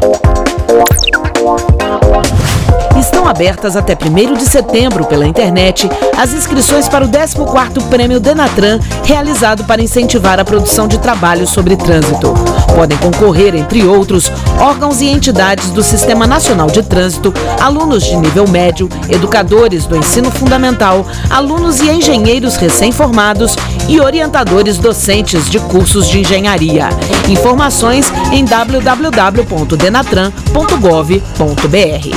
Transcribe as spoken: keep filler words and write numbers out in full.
Estão abertas até primeiro de setembro pela internet as inscrições para o décimo quarto Prêmio Denatran, realizado para incentivar a produção de trabalhos sobre trânsito. Podem concorrer, entre outros, órgãos e entidades do Sistema Nacional de Trânsito, alunos de nível médio, educadores do ensino fundamental, alunos e engenheiros recém-formados e orientadores docentes de cursos de engenharia. Informações em w w w ponto denatran ponto gov ponto b r.